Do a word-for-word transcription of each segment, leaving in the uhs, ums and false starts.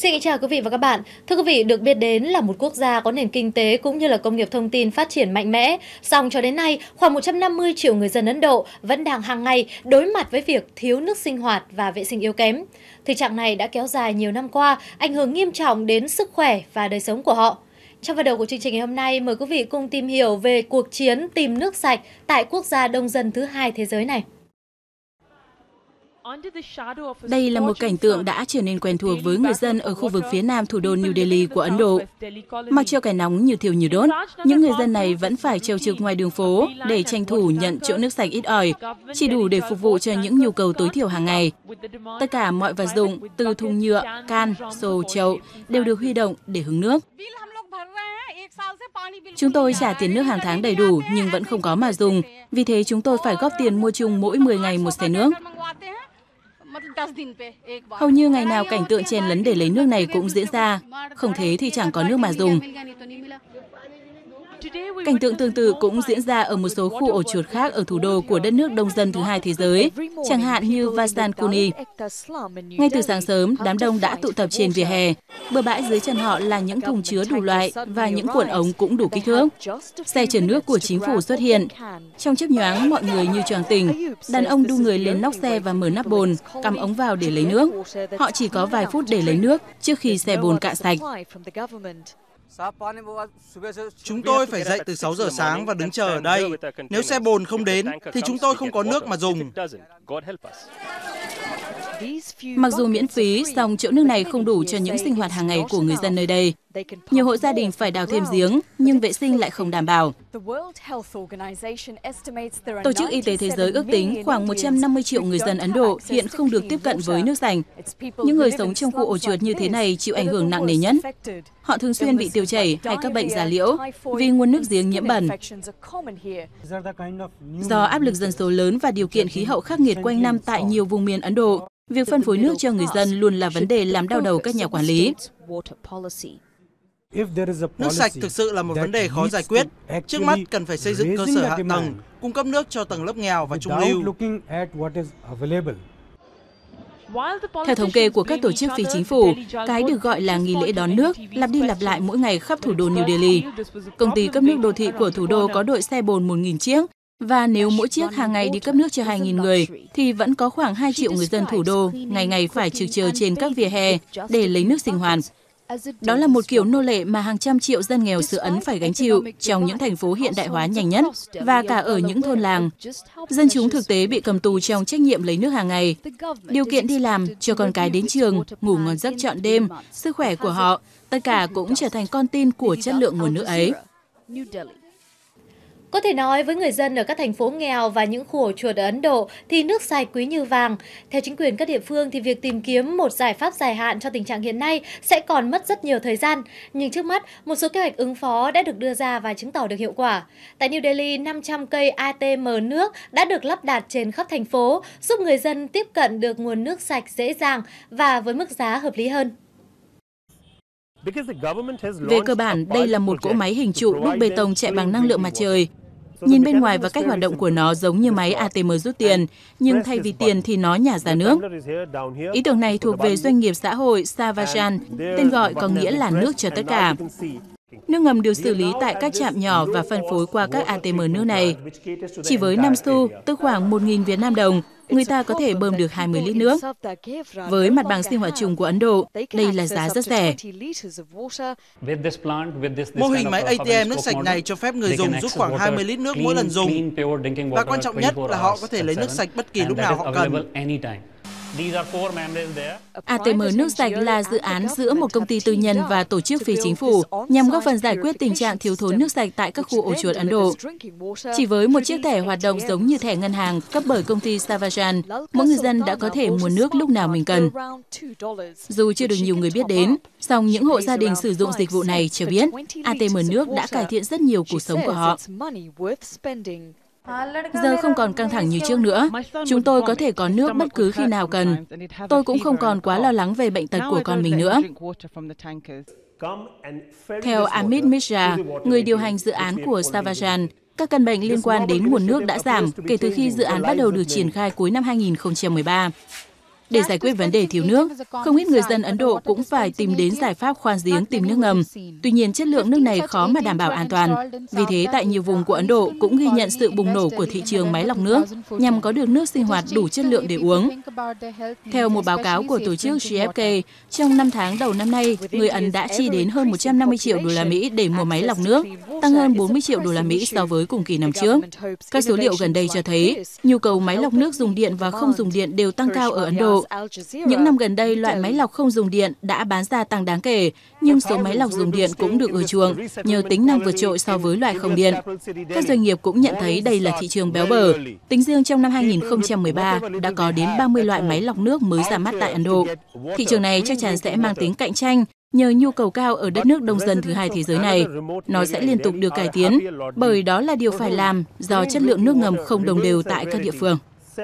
Xin chào quý vị và các bạn. Thưa quý vị, được biết đến là một quốc gia có nền kinh tế cũng như là công nghiệp thông tin phát triển mạnh mẽ, song cho đến nay, khoảng một trăm năm mươi triệu người dân Ấn Độ vẫn đang hàng ngày đối mặt với việc thiếu nước sinh hoạt và vệ sinh yếu kém. Thực trạng này đã kéo dài nhiều năm qua, ảnh hưởng nghiêm trọng đến sức khỏe và đời sống của họ. Trong phần đầu của chương trình ngày hôm nay, mời quý vị cùng tìm hiểu về cuộc chiến tìm nước sạch tại quốc gia đông dân thứ hai thế giới này. Đây là một cảnh tượng đã trở nên quen thuộc với người dân ở khu vực phía nam thủ đô New Delhi của Ấn Độ. Mặc cho cái nóng như thiêu như đốt, những người dân này vẫn phải treo trực ngoài đường phố để tranh thủ nhận chỗ nước sạch ít ỏi, chỉ đủ để phục vụ cho những nhu cầu tối thiểu hàng ngày. Tất cả mọi vật dụng, từ thùng nhựa, can, xô, chậu, đều được huy động để hứng nước. Chúng tôi trả tiền nước hàng tháng đầy đủ nhưng vẫn không có mà dùng, vì thế chúng tôi phải góp tiền mua chung mỗi mười ngày một xe nước. Hầu như ngày nào cảnh tượng chen lấn để lấy nước này cũng diễn ra, không thế thì chẳng có nước mà dùng. Cảnh tượng tương tự cũng diễn ra ở một số khu ổ chuột khác ở thủ đô của đất nước đông dân thứ hai thế giới, chẳng hạn như Vasankuni. Ngay từ sáng sớm, đám đông đã tụ tập trên vỉa hè. Bờ bãi dưới chân họ là những thùng chứa đủ loại và những cuộn ống cũng đủ kích thước. Xe chở nước của chính phủ xuất hiện. Trong chớp nhoáng, mọi người như choàng tỉnh. Đàn ông đu người lên nóc xe và mở nắp bồn, cắm ống vào để lấy nước. Họ chỉ có vài phút để lấy nước trước khi xe bồn cạn sạch. Chúng tôi phải dậy từ sáu giờ sáng và đứng chờ ở đây. Nếu xe bồn không đến, thì chúng tôi không có nước mà dùng. Mặc dù miễn phí, song chỗ nước này không đủ cho những sinh hoạt hàng ngày của người dân nơi đây. Nhiều hộ gia đình phải đào thêm giếng, nhưng vệ sinh lại không đảm bảo. Tổ chức Y tế Thế giới ước tính khoảng một trăm năm mươi triệu người dân Ấn Độ hiện không được tiếp cận với nước sạch. Những người sống trong khu ổ chuột như thế này chịu ảnh hưởng nặng nề nhất. Họ thường xuyên bị tiêu chảy hay các bệnh da liễu vì nguồn nước giếng nhiễm bẩn. Do áp lực dân số lớn và điều kiện khí hậu khắc nghiệt quanh năm tại nhiều vùng miền Ấn Độ, việc phân phối nước cho người dân luôn là vấn đề làm đau đầu các nhà quản lý. Nước sạch thực sự là một vấn đề khó giải quyết. Trước mắt cần phải xây dựng cơ sở hạ tầng, cung cấp nước cho tầng lớp nghèo và trung lưu. Theo thống kê của các tổ chức phi chính phủ, cái được gọi là nghi lễ đón nước lặp đi lặp lại mỗi ngày khắp thủ đô New Delhi. Công ty cấp nước đô thị của thủ đô có đội xe bồn một nghìn chiếc, và nếu mỗi chiếc hàng ngày đi cấp nước cho hai nghìn người, thì vẫn có khoảng hai triệu người dân thủ đô ngày ngày phải trực chờ trên các vỉa hè để lấy nước sinh hoạt. Đó là một kiểu nô lệ mà hàng trăm triệu dân nghèo xứ Ấn phải gánh chịu trong những thành phố hiện đại hóa nhanh nhất và cả ở những thôn làng. Dân chúng thực tế bị cầm tù trong trách nhiệm lấy nước hàng ngày. Điều kiện đi làm, cho con cái đến trường, ngủ ngon giấc trọn đêm, sức khỏe của họ, tất cả cũng trở thành con tin của chất lượng nguồn nước ấy. Có thể nói với người dân ở các thành phố nghèo và những khu ổ chuột ở Ấn Độ thì nước sạch quý như vàng. Theo chính quyền các địa phương thì việc tìm kiếm một giải pháp dài hạn cho tình trạng hiện nay sẽ còn mất rất nhiều thời gian. Nhưng trước mắt, một số kế hoạch ứng phó đã được đưa ra và chứng tỏ được hiệu quả. Tại New Delhi, năm trăm cây a tê em nước đã được lắp đặt trên khắp thành phố, giúp người dân tiếp cận được nguồn nước sạch dễ dàng và với mức giá hợp lý hơn. Về cơ bản, đây là một cỗ máy hình trụ đúc bê tông chạy bằng năng lượng mặt trời. Nhìn bên ngoài và cách hoạt động của nó giống như máy a tê em rút tiền, nhưng thay vì tiền thì nó nhả ra nước. Ý tưởng này thuộc về doanh nghiệp xã hội Savajan, tên gọi có nghĩa là nước cho tất cả. Nước ngầm được xử lý tại các trạm nhỏ và phân phối qua các a tê em nước này. Chỉ với năm xu, tức khoảng một nghìn Việt Nam đồng, người ta có thể bơm được hai mươi lít nước. Với mặt bằng sinh hoạt chung của Ấn Độ, đây là giá rất rẻ. Mô hình máy a tê em nước sạch này cho phép người dùng rút khoảng hai mươi lít nước mỗi lần dùng. Và quan trọng nhất là họ có thể lấy nước sạch bất kỳ lúc nào họ cần. a tê em nước sạch là dự án giữa một công ty tư nhân và tổ chức phi chính phủ nhằm góp phần giải quyết tình trạng thiếu thốn nước sạch tại các khu ổ chuột Ấn Độ. Chỉ với một chiếc thẻ hoạt động giống như thẻ ngân hàng cấp bởi công ty Savajan, mỗi người dân đã có thể mua nước lúc nào mình cần. Dù chưa được nhiều người biết đến, song những hộ gia đình sử dụng dịch vụ này cho biết a tê em nước đã cải thiện rất nhiều cuộc sống của họ. Giờ không còn căng thẳng như trước nữa. Chúng tôi có thể có nước bất cứ khi nào cần. Tôi cũng không còn quá lo lắng về bệnh tật của con mình nữa. Theo Amit Mishra, người điều hành dự án của Savajan, các căn bệnh liên quan đến nguồn nước đã giảm kể từ khi dự án bắt đầu được triển khai cuối năm hai nghìn không trăm mười ba. Để giải quyết vấn đề thiếu nước, không ít người dân Ấn Độ cũng phải tìm đến giải pháp khoan giếng tìm nước ngầm. Tuy nhiên, chất lượng nước này khó mà đảm bảo an toàn. Vì thế, tại nhiều vùng của Ấn Độ cũng ghi nhận sự bùng nổ của thị trường máy lọc nước nhằm có được nước sinh hoạt đủ chất lượng để uống. Theo một báo cáo của tổ chức G F K, trong năm tháng đầu năm nay, người Ấn đã chi đến hơn một trăm năm mươi triệu đô la Mỹ để mua máy lọc nước, tăng hơn bốn mươi triệu đô la Mỹ so với cùng kỳ năm trước. Các số liệu gần đây cho thấy, nhu cầu máy lọc nước dùng điện và không dùng điện đều tăng cao ở Ấn Độ. Những năm gần đây, loại máy lọc không dùng điện đã bán ra tăng đáng kể, nhưng số máy lọc dùng điện cũng được ưa chuộng nhờ tính năng vượt trội so với loại không điện. Các doanh nghiệp cũng nhận thấy đây là thị trường béo bở. Tính riêng trong năm hai nghìn không trăm mười ba, đã có đến ba mươi loại máy lọc nước mới ra mắt tại Ấn Độ. Thị trường này chắc chắn sẽ mang tính cạnh tranh nhờ nhu cầu cao ở đất nước đông dân thứ hai thế giới này. Nó sẽ liên tục được cải tiến, bởi đó là điều phải làm do chất lượng nước ngầm không đồng đều tại các địa phương.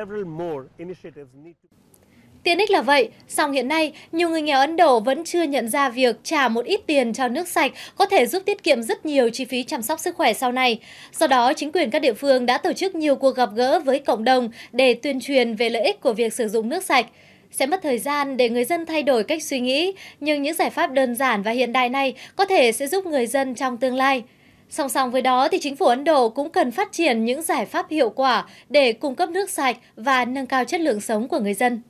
Tiện ích là vậy, song hiện nay, nhiều người nghèo Ấn Độ vẫn chưa nhận ra việc trả một ít tiền cho nước sạch có thể giúp tiết kiệm rất nhiều chi phí chăm sóc sức khỏe sau này. Do đó, chính quyền các địa phương đã tổ chức nhiều cuộc gặp gỡ với cộng đồng để tuyên truyền về lợi ích của việc sử dụng nước sạch. Sẽ mất thời gian để người dân thay đổi cách suy nghĩ, nhưng những giải pháp đơn giản và hiện đại này có thể sẽ giúp người dân trong tương lai. Song song với đó, thì chính phủ Ấn Độ cũng cần phát triển những giải pháp hiệu quả để cung cấp nước sạch và nâng cao chất lượng sống của người dân.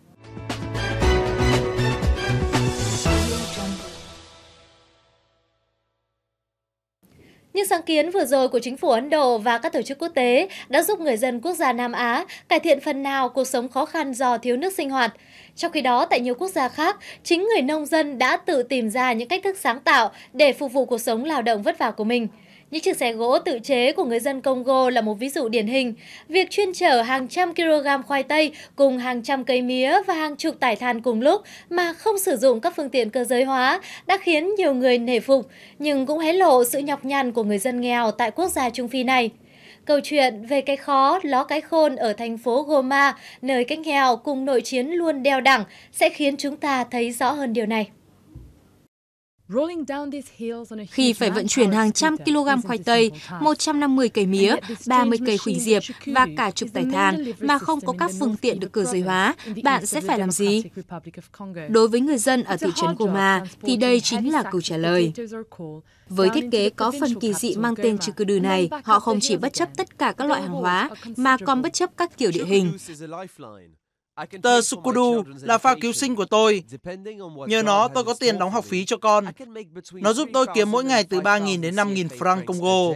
Những sáng kiến vừa rồi của chính phủ Ấn Độ và các tổ chức quốc tế đã giúp người dân quốc gia Nam Á cải thiện phần nào cuộc sống khó khăn do thiếu nước sinh hoạt. Trong khi đó, tại nhiều quốc gia khác, chính người nông dân đã tự tìm ra những cách thức sáng tạo để phục vụ cuộc sống lao động vất vả của mình. Những chiếc xe gỗ tự chế của người dân Congo là một ví dụ điển hình. Việc chuyên chở hàng trăm kg khoai tây cùng hàng trăm cây mía và hàng chục tải than cùng lúc mà không sử dụng các phương tiện cơ giới hóa đã khiến nhiều người nể phục, nhưng cũng hé lộ sự nhọc nhằn của người dân nghèo tại quốc gia Trung Phi này. Câu chuyện về cái khó, ló cái khôn ở thành phố Goma, nơi cái nghèo cùng nội chiến luôn đeo đẳng, sẽ khiến chúng ta thấy rõ hơn điều này. Khi phải vận chuyển hàng trăm kg khoai tây, một trăm năm mươi cây mía, ba mươi cây khuỳnh diệp và cả chục tải than mà không có các phương tiện được cơ giới hóa, bạn sẽ phải làm gì? Đối với người dân ở thị trấn Goma thì đây chính là câu trả lời. Với thiết kế có phần kỳ dị mang tên Chukudu này, họ không chỉ bất chấp tất cả các loại hàng hóa mà còn bất chấp các kiểu địa hình. Tờ Chukudu là phao cứu sinh của tôi. Nhờ nó, tôi có tiền đóng học phí cho con. Nó giúp tôi kiếm mỗi ngày từ ba nghìn đến năm nghìn franc Congo.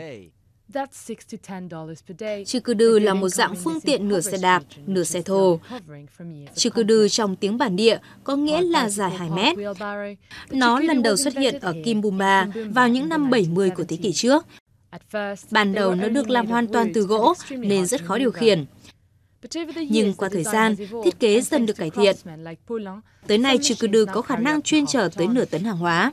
Chukudu là một dạng phương tiện nửa xe đạp, nửa xe thồ. Chukudu trong tiếng bản địa có nghĩa là dài hai mét. Nó lần đầu xuất hiện ở Kimbumba vào những năm bảy mươi của thế kỷ trước. Ban đầu nó được làm hoàn toàn từ gỗ nên rất khó điều khiển. Nhưng qua thời gian, thiết kế dần được cải thiện. Tới nay, Chukudu có khả năng chuyên chở tới nửa tấn hàng hóa.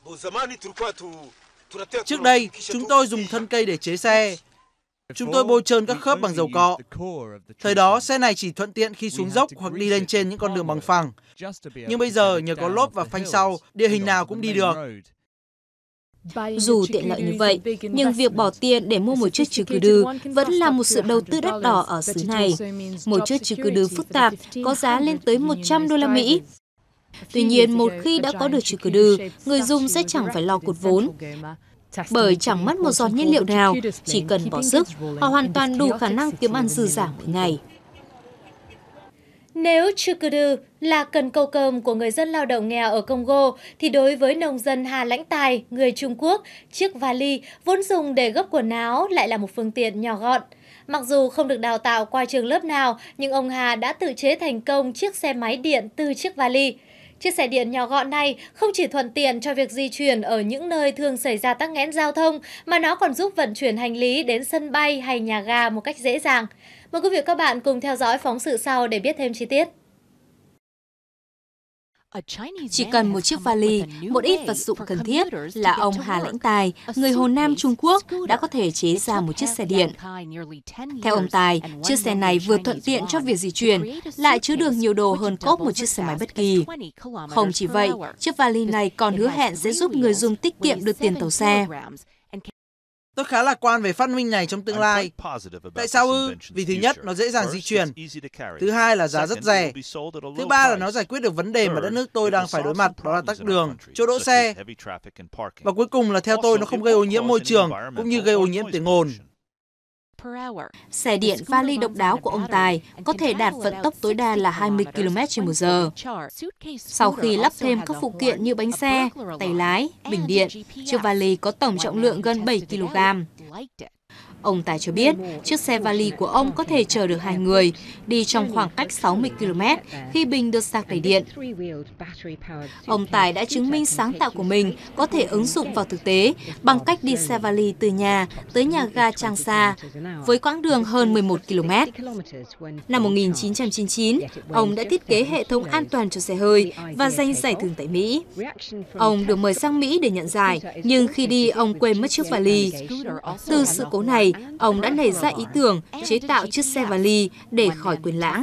Trước đây, chúng tôi dùng thân cây để chế xe. Chúng tôi bôi trơn các khớp bằng dầu cọ. Thời đó, xe này chỉ thuận tiện khi xuống dốc hoặc đi lên trên những con đường bằng phẳng. Nhưng bây giờ, nhờ có lốp và phanh sau, địa hình nào cũng đi được. Dù tiện lợi như vậy, nhưng việc bỏ tiền để mua một chiếc Chukudu vẫn là một sự đầu tư đắt đỏ ở xứ này. Một chiếc Chukudu phức tạp có giá lên tới một trăm đô la Mỹ. Tuy nhiên, một khi đã có được Chukudu, người dùng sẽ chẳng phải lo cột vốn. Bởi chẳng mất một giọt nhiên liệu nào, chỉ cần bỏ sức, họ hoàn toàn đủ khả năng kiếm ăn dư giả mỗi ngày. Nếu Chukudu là cần câu cơm của người dân lao động nghèo ở Congo, thì đối với nông dân Hà Lãnh Tài, người Trung Quốc, chiếc vali vốn dùng để gấp quần áo lại là một phương tiện nhỏ gọn. Mặc dù không được đào tạo qua trường lớp nào, nhưng ông Hà đã tự chế thành công chiếc xe máy điện từ chiếc vali. Chiếc xe điện nhỏ gọn này không chỉ thuận tiện cho việc di chuyển ở những nơi thường xảy ra tắc nghẽn giao thông, mà nó còn giúp vận chuyển hành lý đến sân bay hay nhà ga một cách dễ dàng. Mời quý vị và các bạn cùng theo dõi phóng sự sau để biết thêm chi tiết. Chỉ cần một chiếc vali, một ít vật dụng cần thiết là ông Hà Lãnh Tài, người Hồ Nam Trung Quốc, đã có thể chế ra một chiếc xe điện. Theo ông Tài, chiếc xe này vừa thuận tiện cho việc di chuyển, lại chứa được nhiều đồ hơn cốp một chiếc xe máy bất kỳ. Không chỉ vậy, chiếc vali này còn hứa hẹn sẽ giúp người dùng tiết kiệm được tiền tàu xe. Tôi khá lạc quan về phát minh này trong tương lai. Tại sao ư? Vì thứ nhất, nó dễ dàng di chuyển. Thứ hai là giá rất rẻ. Thứ ba là nó giải quyết được vấn đề mà đất nước tôi đang phải đối mặt, đó là tắc đường, chỗ đỗ xe. Và cuối cùng là theo tôi nó không gây ô nhiễm môi trường, cũng như gây ô nhiễm tiếng ồn. Xe điện vali độc đáo của ông Tài có thể đạt vận tốc tối đa là hai mươi ki lô mét trên một giờ. Sau khi lắp thêm các phụ kiện như bánh xe, tay lái, bình điện, chiếc vali có tổng trọng lượng gần bảy ki lô gam. Ông Tài cho biết, chiếc xe vali của ông có thể chở được hai người, đi trong khoảng cách sáu mươi ki lô mét khi bình được sạc đầy điện. Ông Tài đã chứng minh sáng tạo của mình có thể ứng dụng vào thực tế bằng cách đi xe vali từ nhà tới nhà ga Chang Sa, với quãng đường hơn mười một ki lô mét. Năm một nghìn chín trăm chín mươi chín, ông đã thiết kế hệ thống an toàn cho xe hơi và giành giải thưởng tại Mỹ. Ông được mời sang Mỹ để nhận giải, nhưng khi đi ông quên mất chiếc vali. Từ sự cố này, ông đã nảy ra ý tưởng chế tạo chiếc xe vali để khỏi quên lãng.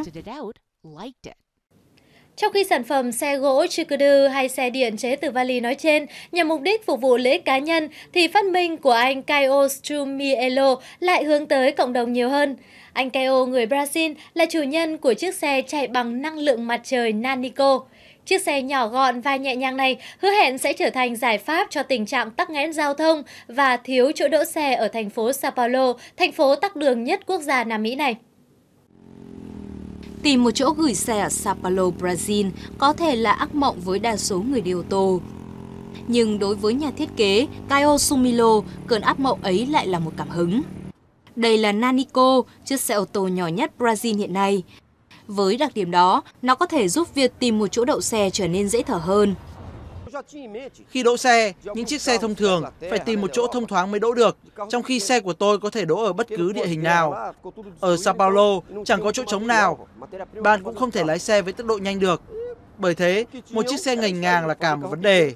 Trong khi sản phẩm xe gỗ Chikudu hay xe điện chế từ vali nói trên nhằm mục đích phục vụ lợi ích cá nhân, thì phát minh của anh Caio Strumiello lại hướng tới cộng đồng nhiều hơn. Anh Caio, người Brazil, là chủ nhân của chiếc xe chạy bằng năng lượng mặt trời Nanico. Chiếc xe nhỏ gọn và nhẹ nhàng này hứa hẹn sẽ trở thành giải pháp cho tình trạng tắc nghẽn giao thông và thiếu chỗ đỗ xe ở thành phố Sao Paulo, thành phố tắc đường nhất quốc gia Nam Mỹ này. Tìm một chỗ gửi xe ở Sao Paulo, Brazil có thể là ác mộng với đa số người đi ô tô. Nhưng đối với nhà thiết kế Caio Strumiello, cơn ác mộng ấy lại là một cảm hứng. Đây là Nanico, chiếc xe ô tô nhỏ nhất Brazil hiện nay. Với đặc điểm đó, nó có thể giúp việc tìm một chỗ đậu xe trở nên dễ thở hơn. Khi đỗ xe, những chiếc xe thông thường phải tìm một chỗ thông thoáng mới đỗ được, trong khi xe của tôi có thể đỗ ở bất cứ địa hình nào. Ở Sao Paulo, chẳng có chỗ trống nào. Bạn cũng không thể lái xe với tốc độ nhanh được. Bởi thế, một chiếc xe ngành ngang là cả một vấn đề.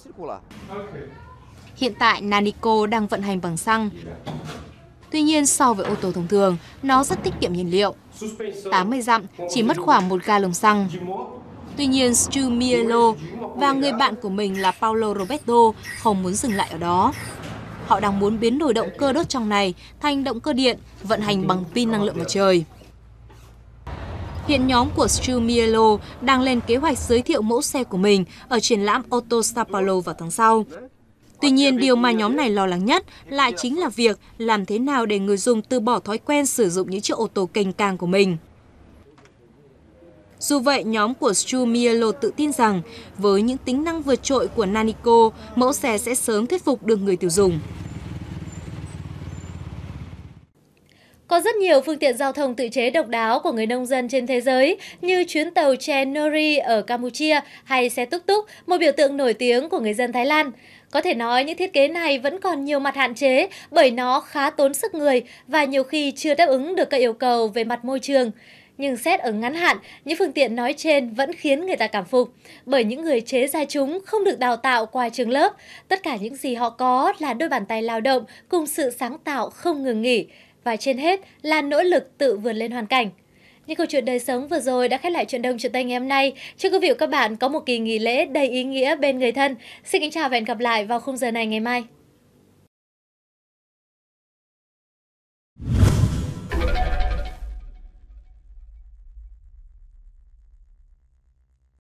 Hiện tại, Nanico đang vận hành bằng xăng. Tuy nhiên, so với ô tô thông thường, nó rất tiết kiệm nhiên liệu. tám mươi dặm chỉ mất khoảng một ga lồng xăng. Tuy nhiên, Strumiello và người bạn của mình là Paulo Roberto không muốn dừng lại ở đó. Họ đang muốn biến đổi động cơ đốt trong này thành động cơ điện, vận hành bằng pin năng lượng mặt trời. Hiện nhóm của Strumiello đang lên kế hoạch giới thiệu mẫu xe của mình ở triển lãm Auto Sao Paulo vào tháng sau. Tuy nhiên, điều mà nhóm này lo lắng nhất lại chính là việc làm thế nào để người dùng từ bỏ thói quen sử dụng những chiếc ô tô kênh càng của mình. Dù vậy, nhóm của Strumiello tự tin rằng với những tính năng vượt trội của Nanico, mẫu xe sẽ sớm thuyết phục được người tiêu dùng. Có rất nhiều phương tiện giao thông tự chế độc đáo của người nông dân trên thế giới như chuyến tàu tre Nori ở Campuchia hay xe túc túc, một biểu tượng nổi tiếng của người dân Thái Lan. Có thể nói những thiết kế này vẫn còn nhiều mặt hạn chế bởi nó khá tốn sức người và nhiều khi chưa đáp ứng được các yêu cầu về mặt môi trường. Nhưng xét ở ngắn hạn, những phương tiện nói trên vẫn khiến người ta cảm phục, bởi những người chế ra chúng không được đào tạo qua trường lớp. Tất cả những gì họ có là đôi bàn tay lao động cùng sự sáng tạo không ngừng nghỉ, và trên hết là nỗ lực tự vượt lên hoàn cảnh. Những câu chuyện đời sống vừa rồi đã khép lại Chuyện Đông Chuyện Tây ngày hôm nay. Chúc quý vị và các bạn có một kỳ nghỉ lễ đầy ý nghĩa bên người thân. Xin kính chào và hẹn gặp lại vào khung giờ này ngày mai.